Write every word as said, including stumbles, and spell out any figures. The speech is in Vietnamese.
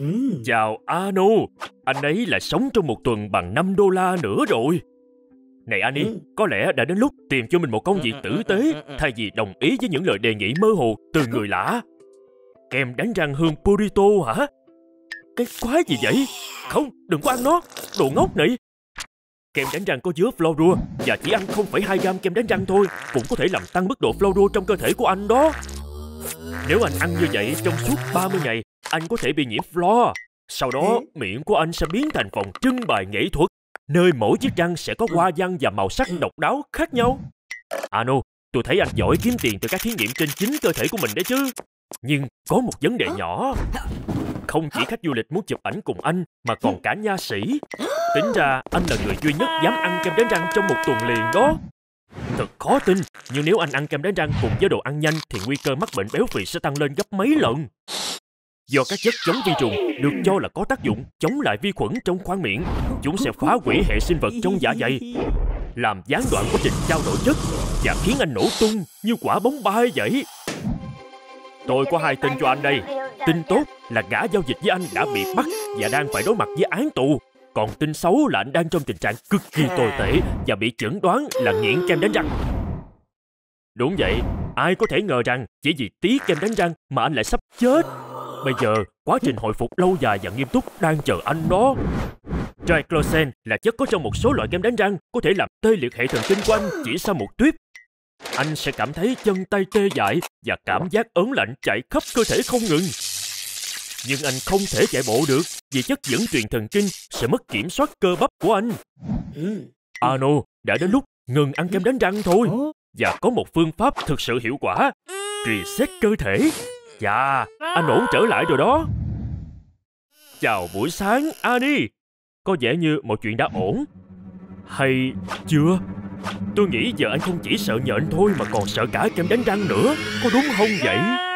Chào Ano, anh ấy lại sống trong một tuần bằng năm đô la nữa rồi. Này Annie, ừ. có lẽ đã đến lúc tìm cho mình một công việc tử tế thay vì đồng ý với những lời đề nghị mơ hồ từ người lạ. Kem đánh răng hương burrito hả? Cái quái gì vậy? Không, đừng có ăn nó, đồ ngốc này. Kem đánh răng có chứa fluorua và chỉ ăn không phẩy hai gam kem đánh răng thôi cũng có thể làm tăng mức độ fluorua trong cơ thể của anh đó. Nếu anh ăn như vậy trong suốt ba mươi ngày, anh có thể bị nhiễm fluor. Sau đó, miệng của anh sẽ biến thành phòng trưng bày nghệ thuật, nơi mỗi chiếc răng sẽ có hoa văn và màu sắc độc đáo khác nhau. Ano, tôi thấy anh giỏi kiếm tiền từ các thí nghiệm trên chính cơ thể của mình đấy chứ. Nhưng có một vấn đề nhỏ. Không chỉ khách du lịch muốn chụp ảnh cùng anh, mà còn cả nha sĩ. Tính ra anh là người duy nhất dám ăn kem đánh răng trong một tuần liền đó. Thật khó tin, nhưng nếu anh ăn kem đánh răng cùng với đồ ăn nhanh thì nguy cơ mắc bệnh béo phì sẽ tăng lên gấp mấy lần. Do các chất chống vi trùng được cho là có tác dụng chống lại vi khuẩn trong khoang miệng, chúng sẽ phá hủy hệ sinh vật trong dạ dày, làm gián đoạn quá trình trao đổi chất và khiến anh nổ tung như quả bóng bay vậy. Tôi có hai tin cho anh đây. Tin tốt là gã giao dịch với anh đã bị bắt và đang phải đối mặt với án tù. Còn tin xấu là anh đang trong tình trạng cực kỳ tồi tệ và bị chẩn đoán là nghiện kem đánh răng. Đúng vậy, ai có thể ngờ rằng chỉ vì tí kem đánh răng mà anh lại sắp chết. Bây giờ, quá trình hồi phục lâu dài và nghiêm túc đang chờ anh đó. Triclosan là chất có trong một số loại kem đánh răng có thể làm tê liệt hệ thần kinh của anh chỉ sau một tuyếp. Anh sẽ cảm thấy chân tay tê dại và cảm giác ớn lạnh chạy khắp cơ thể không ngừng. Nhưng anh không thể chạy bộ được vì chất dẫn truyền thần kinh sẽ mất kiểm soát cơ bắp của anh. Ano, đã đến lúc ngừng ăn kem đánh răng thôi. Và có một phương pháp thực sự hiệu quả. Reset cơ thể. Dạ, anh ổn trở lại rồi đó. Chào buổi sáng, Annie. Có vẻ như mọi chuyện đã ổn. Hay chưa? Tôi nghĩ giờ anh không chỉ sợ nhện thôi mà còn sợ cả kem đánh răng nữa. Có đúng không vậy?